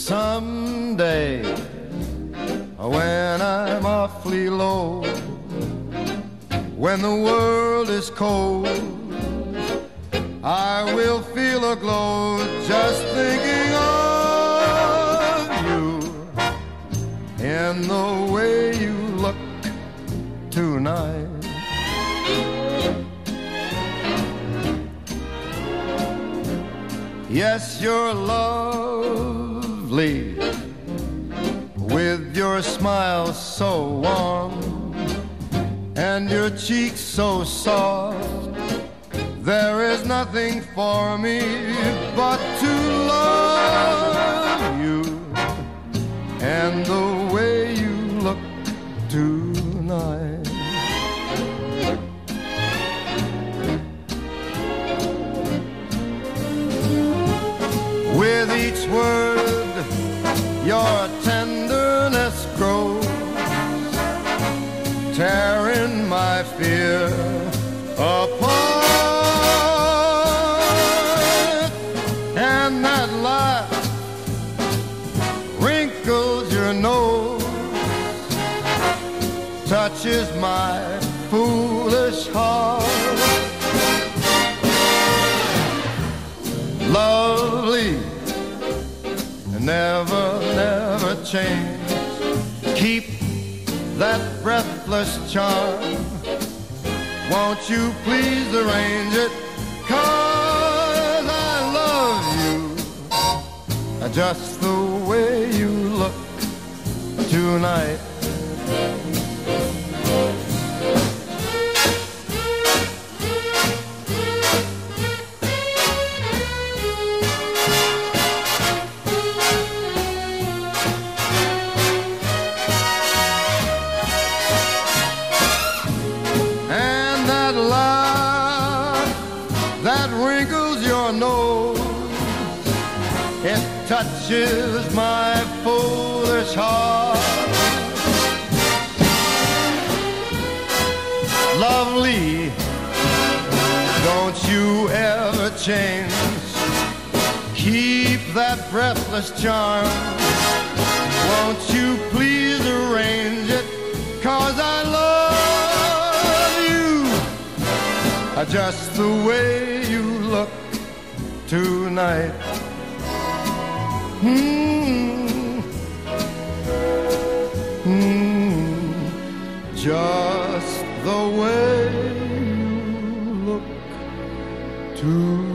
Someday, when I'm awfully low, when the world is cold, I will feel a glow just thinking of you in the way you look tonight. Yes, you're lovely, with your smile so warm and your cheeks so soft. There is nothing for me but to love you and the way you look tonight. With each word, your tenderness grows, tearing my fear apart. And that laugh wrinkles your nose, touches my foolish heart. Lovely, never, never change. Keep that breathless charm. Won't you please arrange it? 'Cause I love you just the way you look tonight. That wrinkles your nose, it touches my foolish heart. Lovely, don't you ever change. Keep that breathless charm. Won't you please arrange it? 'Cause I love you just the way you look tonight. Just the way you look tonight.